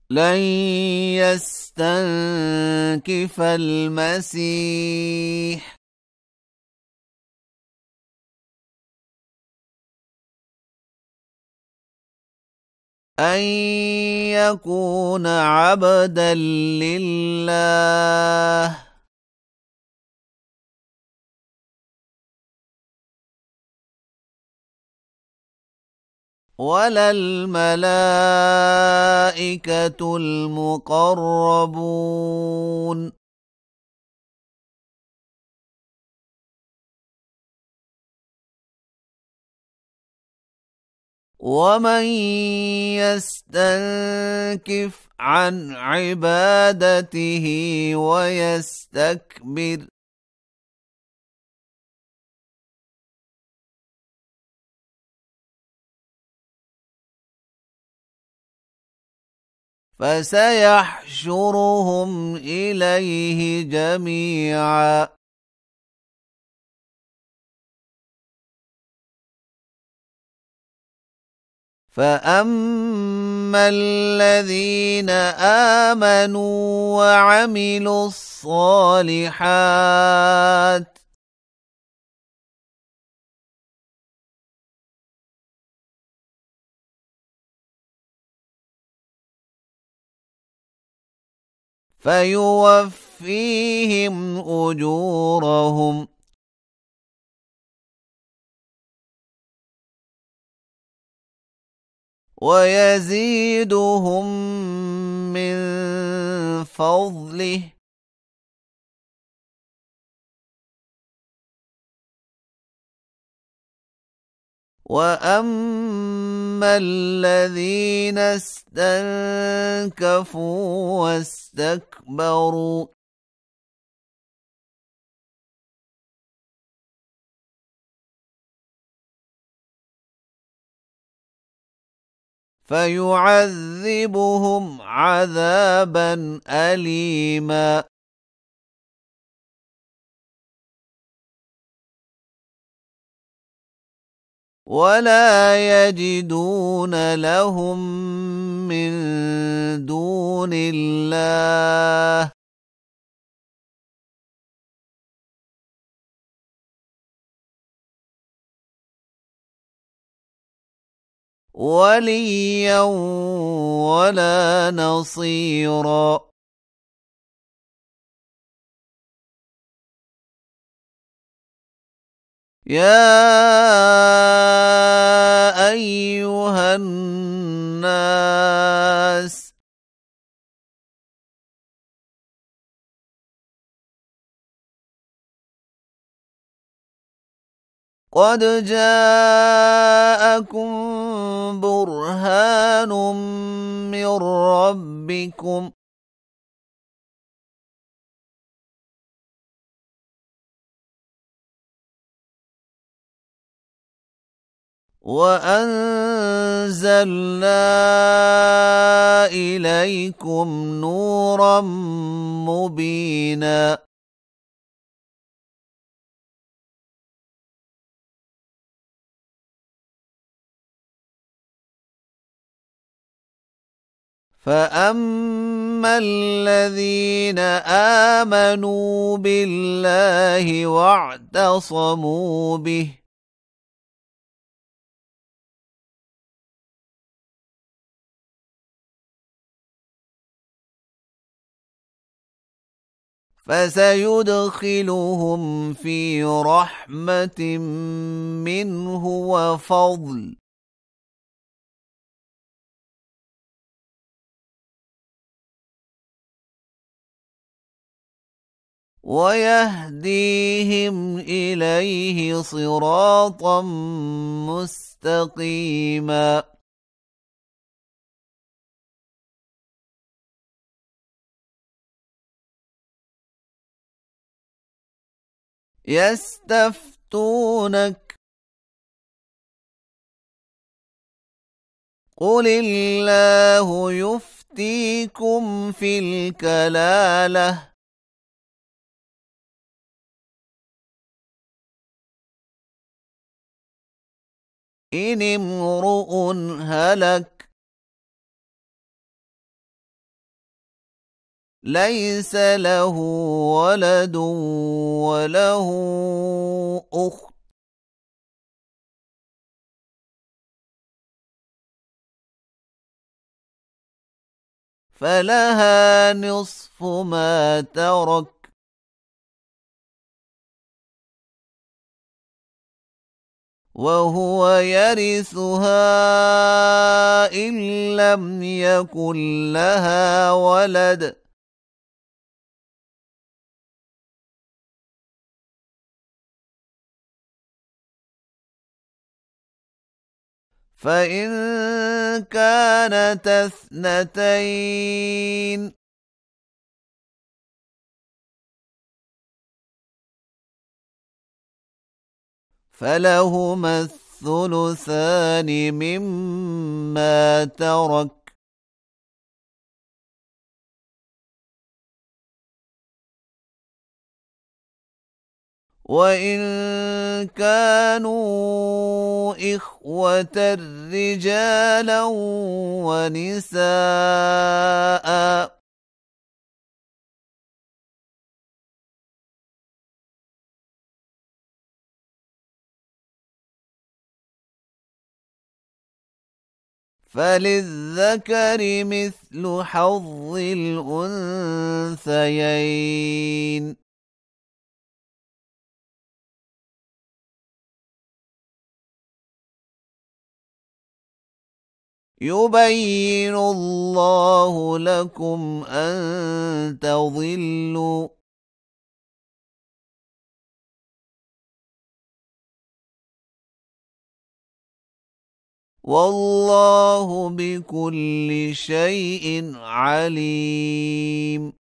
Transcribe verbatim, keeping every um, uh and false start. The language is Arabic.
لن يستنكف المسيح أن يكون عبدا لله ولا الملائكة المقربون ومن يستنكف عن عبادته ويستكبر فسيحشرهم إليه جميعا فأما الذين آمنوا وعملوا الصالحات فيوفيهم أجورهم ويزيدهم من فضله وأما الذين استنكفوا واستكبروا فيعذبهم عذابا أليما ولا يجدون لهم من دون الله وليا ولا نصيرا يا أيها الناس قد جاءكم برهان من ربكم وأنزلنا إليكم نورا مبينا فأما الذين آمنوا بالله واعتصموا به فسيدخلهم في رحمة منه وفضل ويهديهم إليه صراطا مستقيما يستفتونك قل الله يفتيكم في الكلالة إن امرؤ هلك ليس له ولد وله أخت فلها نصف ما ترك وهو يرثها إن لم يكن لها ولد فإن كانتا اثنتين فلهما الثلثان مما ترك وإن كانوا إخوة رجالا ونساء فللذكر مثل حظ الأنثيين يبين الله لكم أن تضلوا والله بكل شيء عليم